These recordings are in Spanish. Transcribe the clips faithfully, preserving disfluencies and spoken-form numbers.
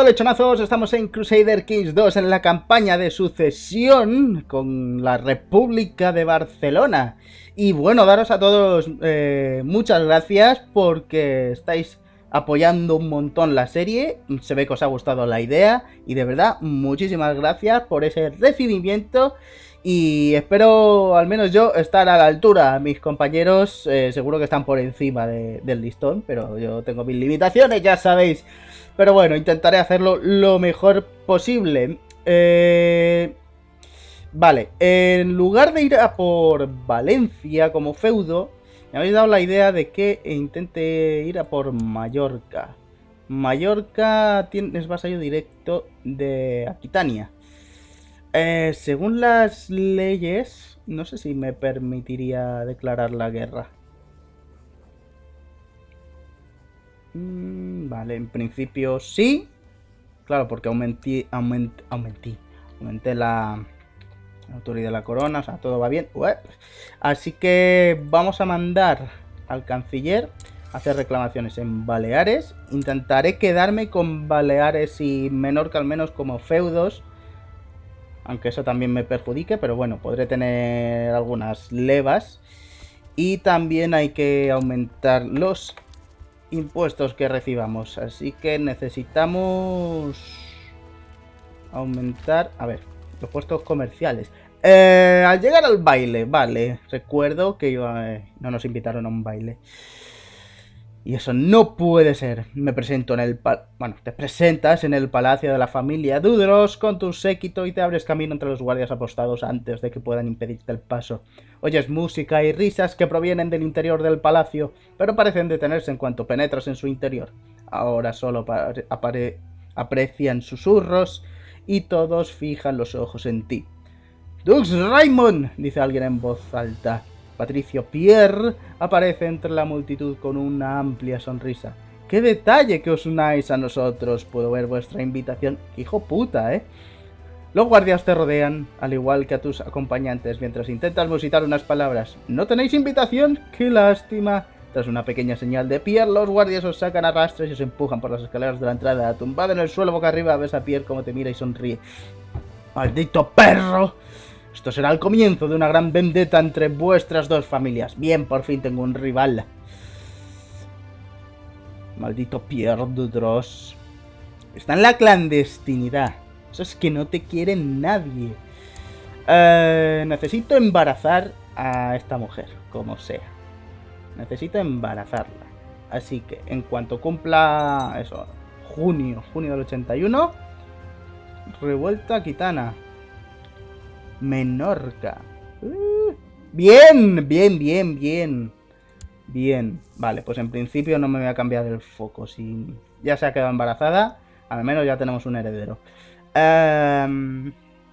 lechonazos, estamos en Crusader Kings dos en la campaña de sucesión con la República de Barcelona. Y bueno, daros a todos eh, muchas gracias porque estáis apoyando un montón la serie. Se ve que os ha gustado la idea y de verdad muchísimas gracias por ese recibimiento. Y espero, al menos yo, estar a la altura. Mis compañeros eh, seguro que están por encima de, del listón, pero yo tengo mis limitaciones, ya sabéis. Pero bueno, intentaré hacerlo lo mejor posible. Eh... Vale, en lugar de ir a por Valencia como feudo, me habéis dado la idea de que intente ir a por Mallorca. Mallorca tienes vasallo directo de Aquitania. Eh, según las leyes, no sé si me permitiría declarar la guerra. Mm, vale, en principio sí. Claro, porque aumenté, aument, aumenté, aumenté la, la autoridad de la corona, o sea, todo va bien. Ué. Así que vamos a mandar al canciller a hacer reclamaciones en Baleares. Intentaré quedarme con Baleares y Menorca al menos como feudos, aunque eso también me perjudique, pero bueno, podré tener algunas levas. Y también hay que aumentar los impuestos que recibamos, así que necesitamos aumentar, a ver, los puestos comerciales. Eh, al llegar al baile, vale, recuerdo que iba, eh, no nos invitaron a un baile. Y eso no puede ser. Me presento en el pal... Bueno, te presentas en el palacio de la familia Dudros con tu séquito y te abres camino entre los guardias apostados antes de que puedan impedirte el paso. Oyes música y risas que provienen del interior del palacio, pero parecen detenerse en cuanto penetras en su interior. Ahora solo apare... aprecian susurros y todos fijan los ojos en ti. «Dux Raymond», dice alguien en voz alta. Patricio Pierre aparece entre la multitud con una amplia sonrisa. ¡Qué detalle que os unáis a nosotros! Puedo ver vuestra invitación. ¡Hijo puta, eh! Los guardias te rodean, al igual que a tus acompañantes, mientras intentas musitar unas palabras. ¿No tenéis invitación? ¡Qué lástima! Tras una pequeña señal de Pierre, los guardias os sacan a rastros y os empujan por las escaleras de la entrada. Tumbado en el suelo boca arriba, ves a Pierre como te mira y sonríe. ¡Maldito perro! Esto será el comienzo de una gran vendetta entre vuestras dos familias. Bien, por fin tengo un rival. Maldito Pierre Dudros. Está en la clandestinidad. Eso es que no te quiere nadie. Eh, necesito embarazar a esta mujer, como sea. Necesito embarazarla. Así que en cuanto cumpla eso, junio, junio del ochenta y uno, revuelta aquitana. Menorca. Uh, bien, bien, bien, bien. Bien. Vale, pues en principio no me voy a cambiar el foco. Si ya se ha quedado embarazada, al menos ya tenemos un heredero. Um,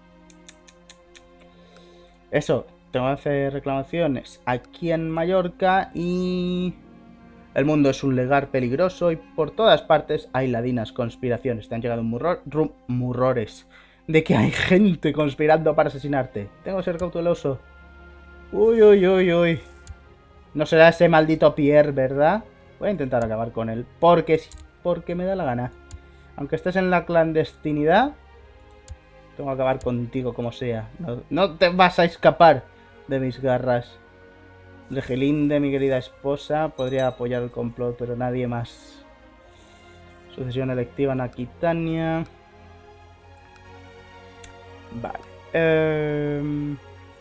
eso, tengo que hacer reclamaciones aquí en Mallorca y... El mundo es un lugar peligroso y por todas partes hay ladinas conspiraciones. Te han llegado murro, rum, murrores de que hay gente conspirando para asesinarte. Tengo que ser cauteloso. Uy, uy, uy, uy. No será ese maldito Pierre, ¿verdad? Voy a intentar acabar con él. Porque sí, porque me da la gana. Aunque estés en la clandestinidad, tengo que acabar contigo como sea. No, no te vas a escapar de mis garras. Regelín de mi querida esposa podría apoyar el complot, pero nadie más. Sucesión electiva en Aquitania. Vale. Eh...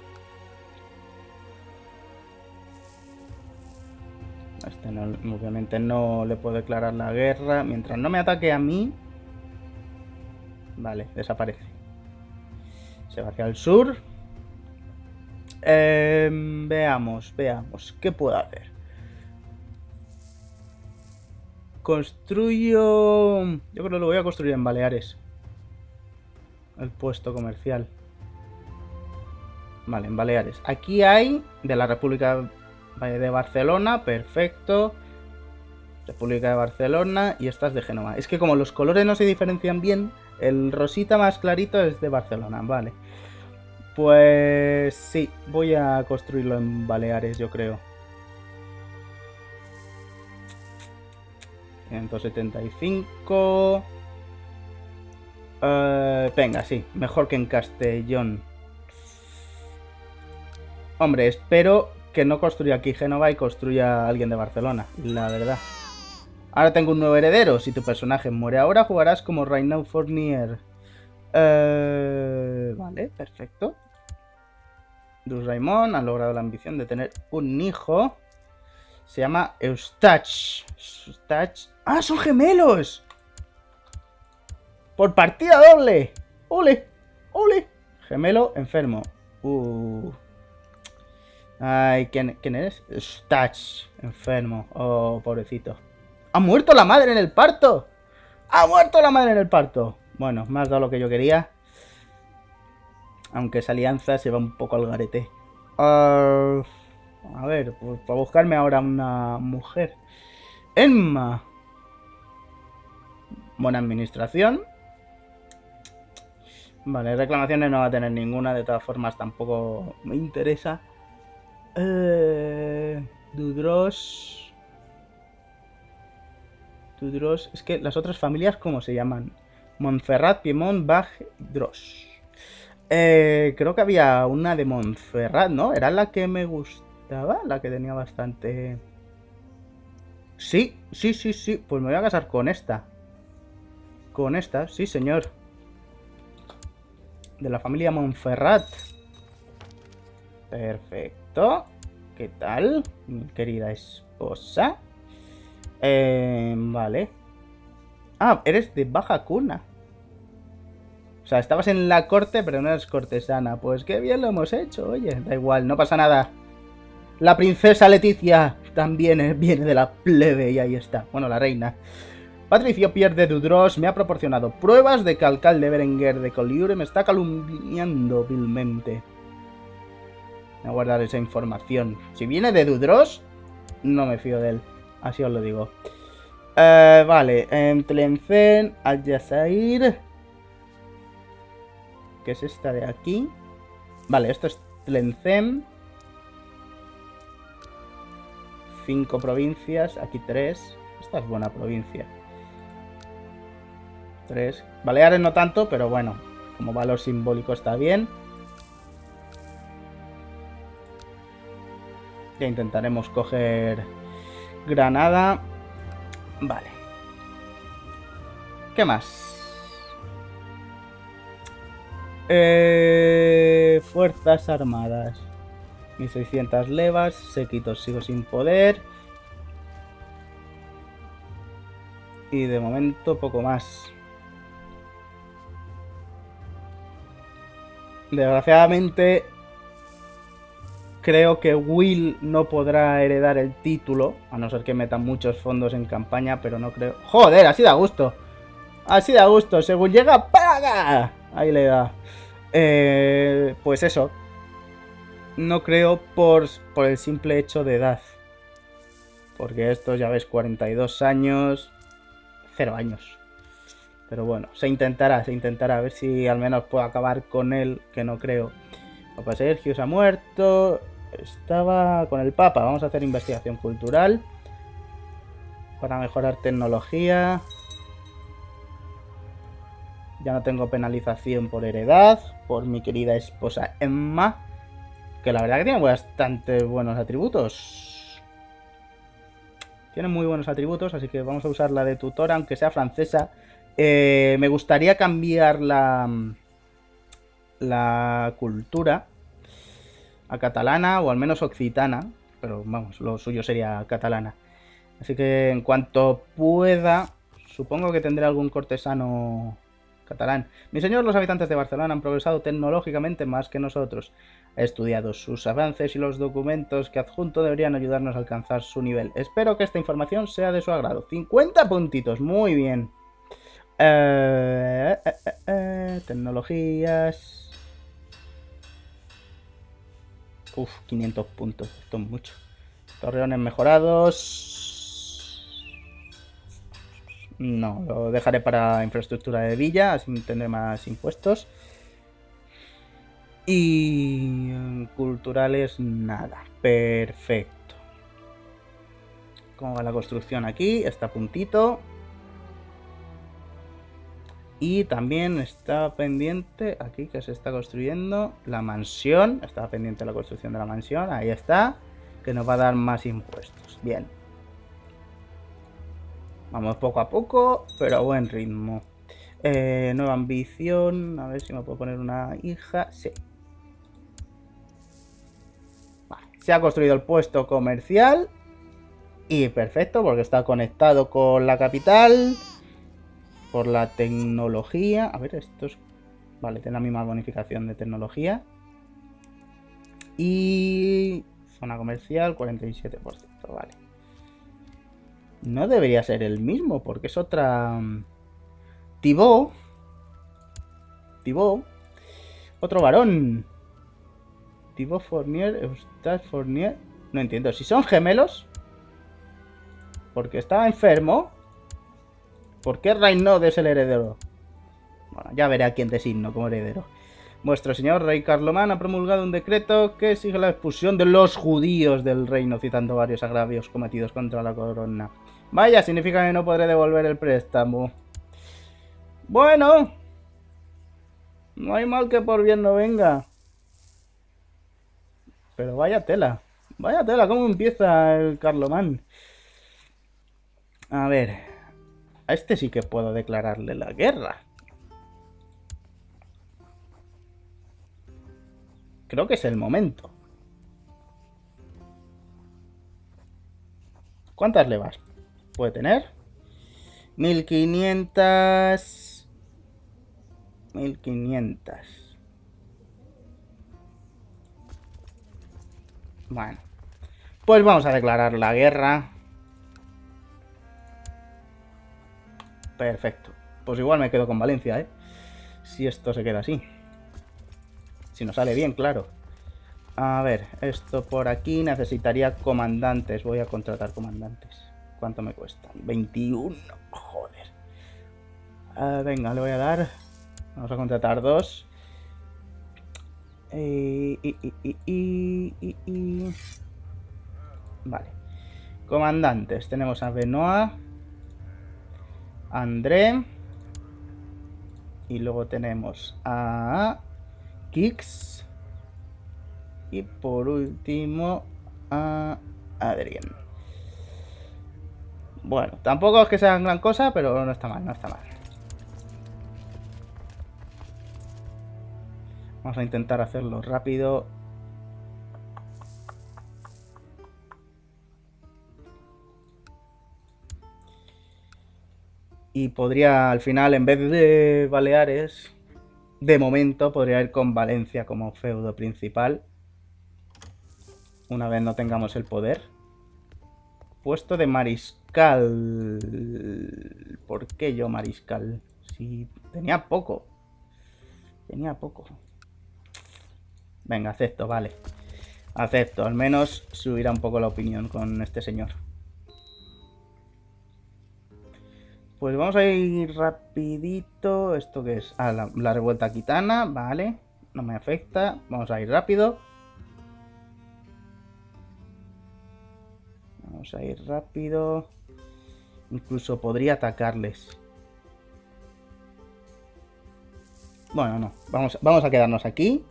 Este no, obviamente no le puedo declarar la guerra. Mientras no me ataque a mí. Vale, desaparece. Se va hacia el sur. Eh, veamos, veamos. ¿Qué puedo hacer? Construyo... Yo creo que lo voy a construir en Baleares. El puesto comercial. Vale, en Baleares. Aquí hay de la República de Barcelona. Perfecto. República de Barcelona. Y estas de Génova. Es que como los colores no se diferencian bien, el rosita más clarito es de Barcelona. Vale. Pues sí, voy a construirlo en Baleares, yo creo. ciento setenta y cinco. Uh, venga, sí, mejor que en Castellón. Hombre, espero que no construya aquí Génova y construya alguien de Barcelona, la verdad. Ahora tengo un nuevo heredero. Si tu personaje muere ahora, jugarás como Reinau Fournier. Uh, vale, perfecto. Dus Raimon ha logrado la ambición de tener un hijo. Se llama Eustache. Eustache. ¡Ah, son gemelos! ¡Por partida doble! ¡Ole! ¡Ole! Gemelo enfermo. Uh. Ay, ¿quién, ¿quién eres? Eustache, enfermo. Oh, pobrecito. ¡Ha muerto la madre en el parto! ¡Ha muerto la madre en el parto! Bueno, me has dado lo que yo quería. Aunque esa alianza se va un poco al garete. Uh, a ver, pues para buscarme ahora una mujer. Emma. Buena administración. Vale, reclamaciones no va a tener ninguna. De todas formas, tampoco me interesa. Eh, Dudros. Dudros. Es que las otras familias, ¿cómo se llaman? Montferrat, Piemont, Bach, Dros. Eh, creo que había una de Montferrat, ¿no? Era la que me gustaba, la que tenía bastante... Sí, sí, sí, sí. Pues me voy a casar con esta. Con esta, sí, señor. De la familia Montferrat. Perfecto. ¿Qué tal, mi querida esposa? Eh, vale. Ah, eres de baja cuna. O sea, estabas en la corte, pero no eres cortesana. Pues qué bien lo hemos hecho, oye. Da igual, no pasa nada. La princesa Leticia también viene de la plebe y ahí está. Bueno, la reina. Patricio Pierre de Dudros me ha proporcionado pruebas de que alcalde Berenguer de Colliure me está calumniando vilmente. Voy a guardar esa información. Si viene de Dudros, no me fío de él. Así os lo digo. Uh, vale, en Tlemcen, Al-Jazair. ¿Qué es esta de aquí? Vale, esto es Tlemcen. Cinco provincias, aquí tres. Esta es buena provincia. Tres. Baleares no tanto, pero bueno, como valor simbólico está bien. Ya intentaremos coger Granada. Vale. ¿Qué más? Eh, Fuerzas armadas. mil seiscientas levas. Séquitos sigo sin poder. Y de momento poco más. Desgraciadamente creo que Will no podrá heredar el título, a no ser que metan muchos fondos en campaña, pero no creo... ¡Joder! Así da gusto. Así da gusto. Según llega, ¡paga! Ahí le da. Eh, pues eso. No creo por, por el simple hecho de edad. Porque esto, ya ves, cuarenta y dos años... Cero años. Pero bueno, se intentará, se intentará. A ver si al menos puedo acabar con él, que no creo. Papa Sergio se ha muerto. Estaba con el Papa. Vamos a hacer investigación cultural. Para mejorar tecnología. Ya no tengo penalización por heredad. Por mi querida esposa Emma. Que la verdad que tiene bastante buenos atributos. Tiene muy buenos atributos. Así que vamos a usar la de tutora, aunque sea francesa. Eh, me gustaría cambiar la, la cultura a catalana o al menos occitana, pero vamos, lo suyo sería catalana. Así que en cuanto pueda, supongo que tendré algún cortesano catalán. Mi señor, los habitantes de Barcelona han progresado tecnológicamente más que nosotros. He estudiado sus avances y los documentos que adjunto deberían ayudarnos a alcanzar su nivel. Espero que esta información sea de su agrado. cincuenta puntitos, muy bien. Eh, eh, eh, eh, tecnologías. Uf, quinientos puntos. Esto es mucho. Torreones mejorados. No, lo dejaré para infraestructura de villa, así tendré más impuestos. Y culturales, nada. Perfecto. ¿Cómo va la construcción aquí? Está a puntito. Y también está pendiente, aquí que se está construyendo la mansión. Estaba pendiente la construcción de la mansión, ahí está. Que nos va a dar más impuestos. Bien. Vamos poco a poco, pero a buen ritmo. Eh, nueva ambición, a ver si me puedo poner una hija. Sí. Vale. Se ha construido el puesto comercial. Y perfecto, porque está conectado con la capital. Por la tecnología. A ver, estos... Vale, tiene la misma bonificación de tecnología. Y... Zona comercial, cuarenta y siete por ciento, vale. No debería ser el mismo, porque es otra... Thibaut. Thibaut. Otro varón. Thibaut Fournier, Eustache Fournier. No entiendo, si son gemelos. Porque estaba enfermo. ¿Por qué Reynaud es el heredero? Bueno, ya veré a quién designo como heredero. Vuestro señor rey Carlomán ha promulgado un decreto que exige la expulsión de los judíos del reino, citando varios agravios cometidos contra la corona. Vaya, significa que no podré devolver el préstamo. Bueno. No hay mal que por bien no venga. Pero vaya tela. Vaya tela, ¿cómo empieza el Carlomán? A ver. A este sí que puedo declararle la guerra. Creo que es el momento. ¿Cuántas levas puede tener? mil quinientas. mil quinientas. Bueno. Pues vamos a declarar la guerra. Perfecto. Pues igual me quedo con Valencia, ¿eh? Si esto se queda así. Si nos sale bien, claro. A ver, esto por aquí necesitaría comandantes. Voy a contratar comandantes. ¿Cuánto me cuestan? veintiuno. Joder. Ah, venga, le voy a dar. Vamos a contratar dos. Y, y, y, y, y, y, y. Vale. Comandantes. Tenemos a Benoit. André. Y luego tenemos a Kix. Y por último a Adrien. Bueno, tampoco es que sean gran cosa, pero no está mal, no está mal. Vamos a intentar hacerlo rápido. Y podría, al final, en vez de Baleares, de momento podría ir con Valencia como feudo principal. Una vez no tengamos el poder. Puesto de mariscal. ¿Por qué yo mariscal? Si tenía poco. Tenía poco. Venga, acepto, vale. Acepto, al menos subirá un poco la opinión con este señor. Pues vamos a ir rapidito. ¿Esto qué es? Ah, la, la revuelta aquitana, vale. No me afecta. Vamos a ir rápido. Vamos a ir rápido. Incluso podría atacarles. Bueno, no. Vamos, vamos a quedarnos aquí.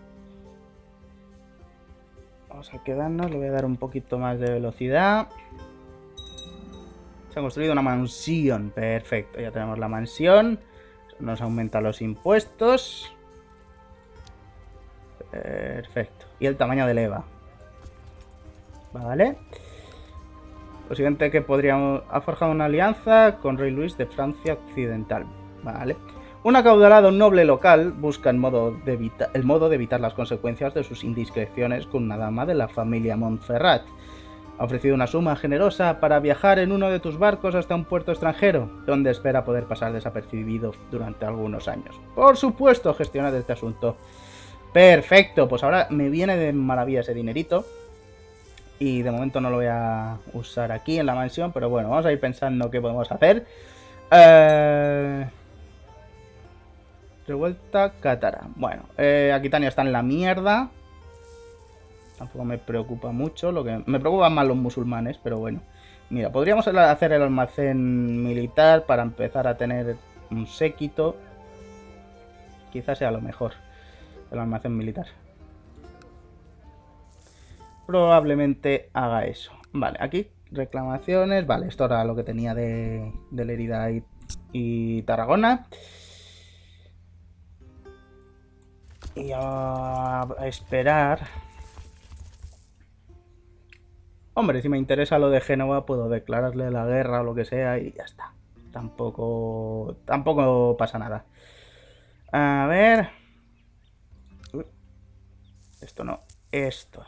Vamos a quedarnos. Le voy a dar un poquito más de velocidad. Se ha construido una mansión. Perfecto. Ya tenemos la mansión. Nos aumenta los impuestos. Perfecto. Y el tamaño de leva. Vale. Lo siguiente que podríamos... Ha forjado una alianza con Rey Luis de Francia Occidental. Vale. Un acaudalado noble local busca el modo, de evita... el modo de evitar las consecuencias de sus indiscreciones con una dama de la familia Montferrat. Ha ofrecido una suma generosa para viajar en uno de tus barcos hasta un puerto extranjero, donde espera poder pasar desapercibido durante algunos años. Por supuesto, gestionad este asunto. Perfecto, pues ahora me viene de maravilla ese dinerito. Y de momento no lo voy a usar aquí en la mansión, pero bueno, vamos a ir pensando qué podemos hacer. Eh... Revuelta cátara. Bueno, eh, Aquitania está en la mierda. Tampoco me preocupa mucho. Lo que me preocupan más los musulmanes, pero bueno. Mira, podríamos hacer el almacén militar para empezar a tener un séquito. Quizás sea lo mejor. El almacén militar. Probablemente haga eso. Vale, aquí reclamaciones. Vale, esto era lo que tenía de, de Lérida y, y Tarragona. Y a, a esperar. Hombre, si me interesa lo de Génova, puedo declararle la guerra o lo que sea y ya está. Tampoco, tampoco pasa nada. A ver. Uy. Esto no. Esto.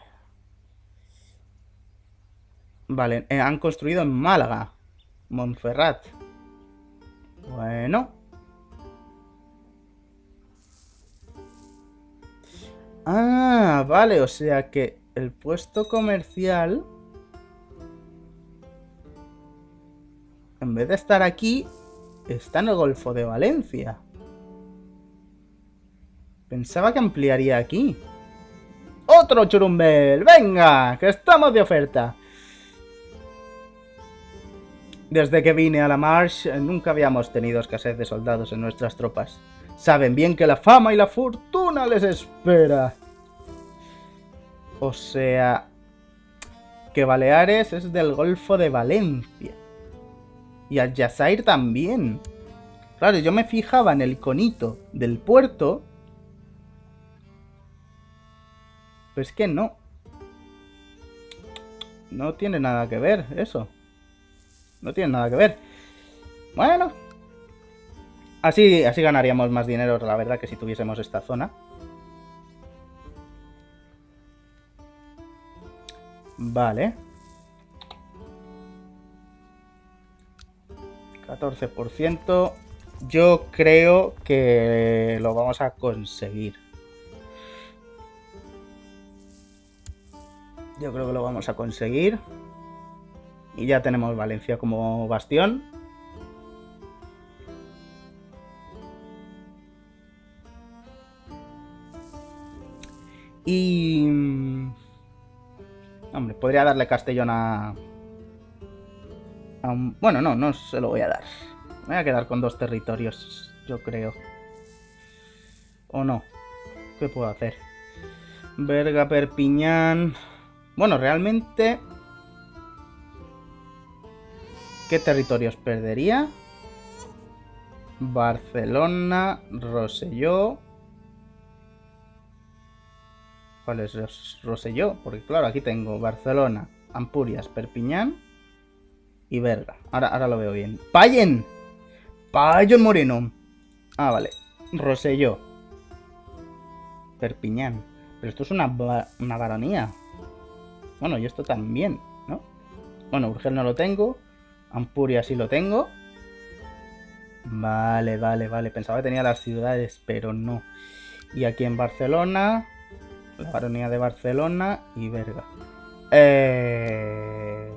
Vale, eh, han construido en Málaga. Montferrat. Bueno. Ah, vale, o sea que el puesto comercial, en vez de estar aquí, está en el Golfo de Valencia. Pensaba que ampliaría aquí. ¡Otro churumbel! ¡Venga! ¡Que estamos de oferta! Desde que vine a la Marsh, nunca habíamos tenido escasez de soldados en nuestras tropas. Saben bien que la fama y la fortuna les espera. O sea, que Baleares es del Golfo de Valencia. Y Aljazair también. Claro, yo me fijaba en el iconito del puerto. Pero es que no. No tiene nada que ver eso. No tiene nada que ver. Bueno. Así, así ganaríamos más dinero, la verdad, que si tuviésemos esta zona. Vale. catorce por ciento. Yo creo que lo vamos a conseguir. Yo creo que lo vamos a conseguir. Y ya tenemos Valencia como bastión. Y... hombre, podría darle Castellón a... a un... bueno, no, no se lo voy a dar. Me voy a quedar con dos territorios, yo creo. ¿O no? ¿Qué puedo hacer? Berga, Perpiñán... bueno, realmente... ¿qué territorios perdería? Barcelona, Rosselló... ¿cuál es Rosselló? Porque claro, aquí tengo Barcelona, Ampurias, Perpiñán y Berga. Ahora, ahora lo veo bien. ¡Payen! ¡Payen Moreno! Ah, vale. Rosselló. Perpiñán. Pero esto es una, una baronía. Bueno, y esto también, ¿no? Bueno, Urgel no lo tengo. Ampurias sí lo tengo. Vale, vale, vale. Pensaba que tenía las ciudades, pero no. Y aquí en Barcelona... la baronía de Barcelona y Berga. Eh...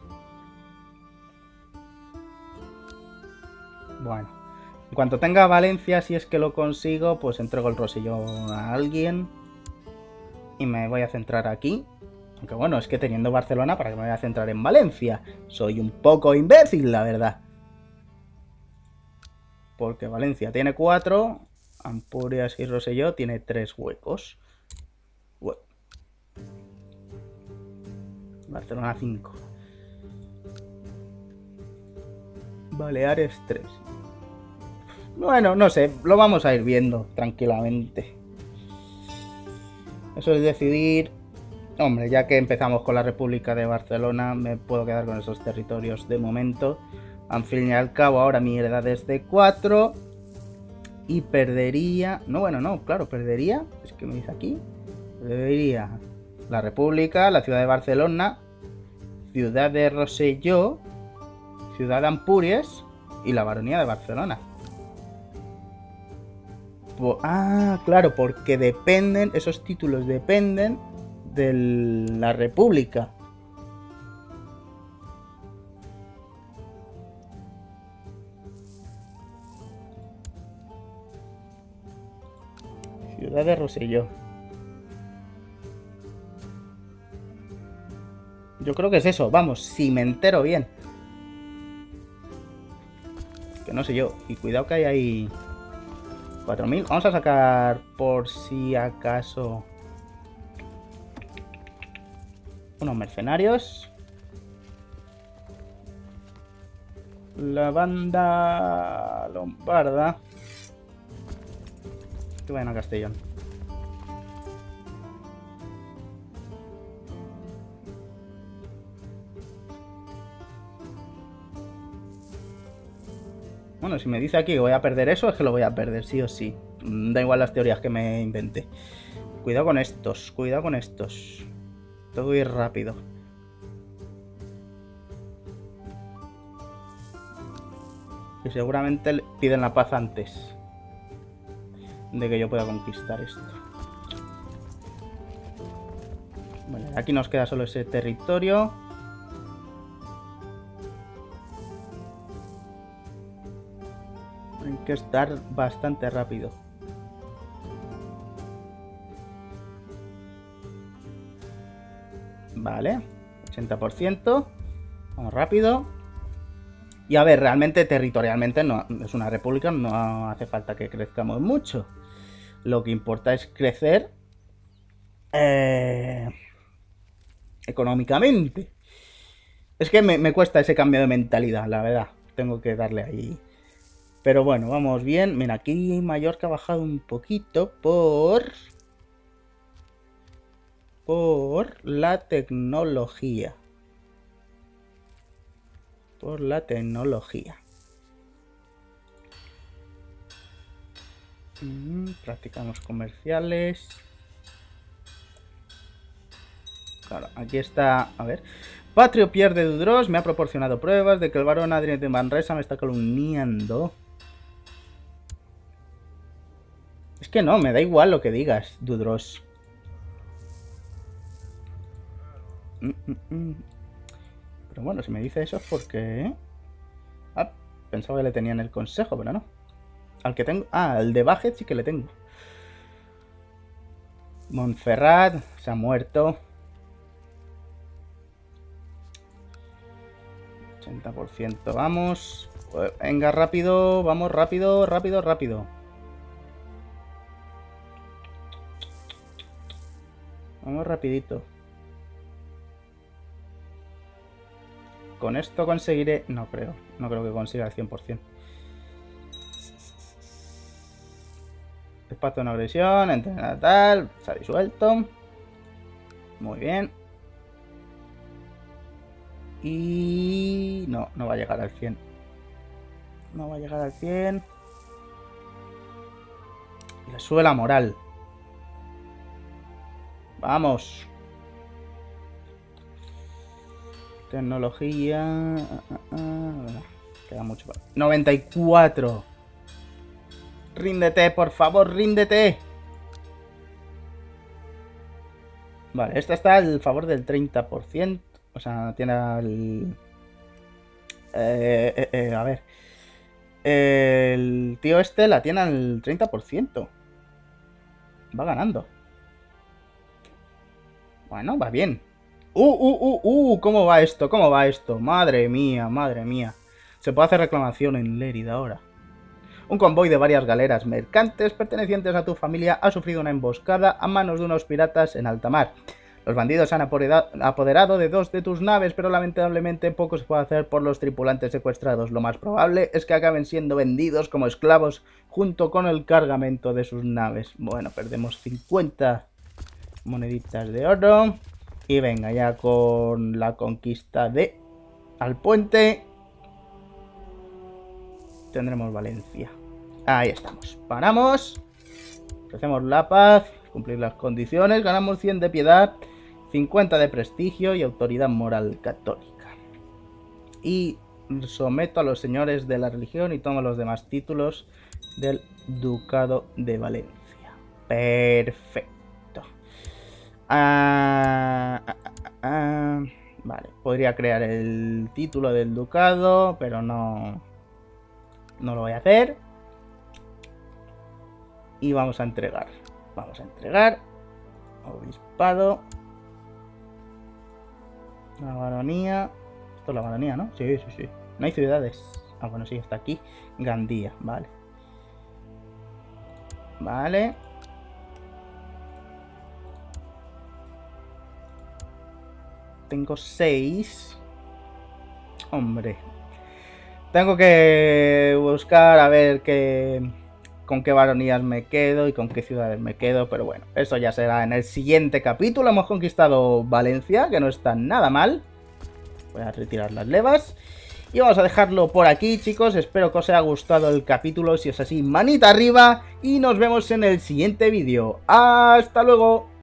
Bueno. En cuanto tenga Valencia, si es que lo consigo, pues entrego el Rosselló a alguien. Y me voy a centrar aquí. Aunque bueno, es que teniendo Barcelona, ¿para qué me voy a centrar en Valencia? Soy un poco imbécil, la verdad. Porque Valencia tiene cuatro. Ampurias y Rosselló tiene tres huecos. Bueno. Barcelona cinco. Baleares tres. Bueno, no sé, lo vamos a ir viendo tranquilamente. Eso es decidir. Hombre, ya que empezamos con la República de Barcelona, me puedo quedar con esos territorios de momento. Al fin y al cabo, ahora mi heredad es de cuatro. Y perdería... no, bueno, no, claro, perdería... es que me dice aquí... perdería la República, la ciudad de Barcelona, ciudad de Rosselló, ciudad de Ampurias y la baronía de Barcelona. Ah, claro, porque dependen, esos títulos dependen de la República. Ciudad de Rosselló. Yo creo que es eso, vamos, si me entero bien. Que no sé yo. Y cuidado que hay ahí cuatro mil. Vamos a sacar por si acaso unos mercenarios. La banda lombarda. Que vayan a Castellón. Bueno, si me dice aquí que voy a perder eso, es que lo voy a perder, sí o sí. Da igual las teorías que me invente. Cuidado con estos, cuidado con estos. Todo ir rápido. Y seguramente piden la paz antes de que yo pueda conquistar esto. Vale, aquí nos queda solo ese territorio. Hay que estar bastante rápido. Vale, ochenta por ciento. Vamos rápido. Y a ver, realmente territorialmente no es una república, no hace falta que crezcamos mucho. Lo que importa es crecer eh, económicamente. Es que me, me cuesta ese cambio de mentalidad, la verdad. Tengo que darle ahí. Pero bueno, vamos bien. Mira, aquí Mallorca ha bajado un poquito por... Por la tecnología. Por la tecnología. Mm, practicamos comerciales. Claro, aquí está... A ver... Patrio Pierre de Dudros me ha proporcionado pruebas de que el varón Adrien de Manresa me está calumniando. Es que no, me da igual lo que digas, Dudros. Mm, mm, mm. Pero bueno, si me dice eso es porque... Ah, pensaba que le tenía en el consejo, pero no. Al que tengo... Ah, al de Bajet sí que le tengo. Montferrat se ha muerto. ochenta por ciento, vamos. Venga, rápido, vamos, rápido, rápido, rápido. Vamos rapidito. Con esto conseguiré... No creo, no creo que consiga el cien por cien. Espacio de una agresión, entrenar tal, se ha disuelto. Muy bien. Y... No, no va a llegar al cien. No va a llegar al cien. Y le sube la moral. Vamos. Tecnología... Ah, ah, ah. Queda mucho para... noventa y cuatro. Ríndete, por favor, ríndete. Vale, esta está al favor del treinta por ciento. O sea, tiene el... Eh, eh, eh, a ver. El tío este la tiene al treinta por ciento. Va ganando. Bueno, va bien. Uh, uh, uh, uh, ¿cómo va esto? ¿Cómo va esto? Madre mía, madre mía. Se puede hacer reclamación en Lérida ahora. Un convoy de varias galeras mercantes pertenecientes a tu familia ha sufrido una emboscada a manos de unos piratas en alta mar. Los bandidos han apoderado de dos de tus naves, pero lamentablemente poco se puede hacer por los tripulantes secuestrados. Lo más probable es que acaben siendo vendidos como esclavos junto con el cargamento de sus naves. Bueno, perdemos cincuenta moneditas de oro. Y venga, ya con la conquista de Alpuente tendremos Valencia. Ahí estamos. Paramos. Ofrecemos la paz. Cumplir las condiciones. Ganamos cien de piedad. cincuenta de prestigio y autoridad moral católica. Y someto a los señores de la religión y tomo los demás títulos del Ducado de Valencia. Perfecto. Ah, ah, ah, ah. Vale, podría crear el título del ducado, pero no, no lo voy a hacer. Y vamos a entregar. Vamos a entregar. Obispado. La baronía. Esto es la baronía, ¿no? Sí, sí, sí. No hay ciudades. Ah, bueno, sí, está aquí. Gandía, vale. Vale. Tengo seis. Hombre. Tengo que buscar a ver qué, con qué baronías me quedo y con qué ciudades me quedo. Pero bueno, eso ya será en el siguiente capítulo. Hemos conquistado Valencia, que no está nada mal. Voy a retirar las levas. Y vamos a dejarlo por aquí, chicos. Espero que os haya gustado el capítulo. Si es así, manita arriba. Y nos vemos en el siguiente vídeo. ¡Hasta luego!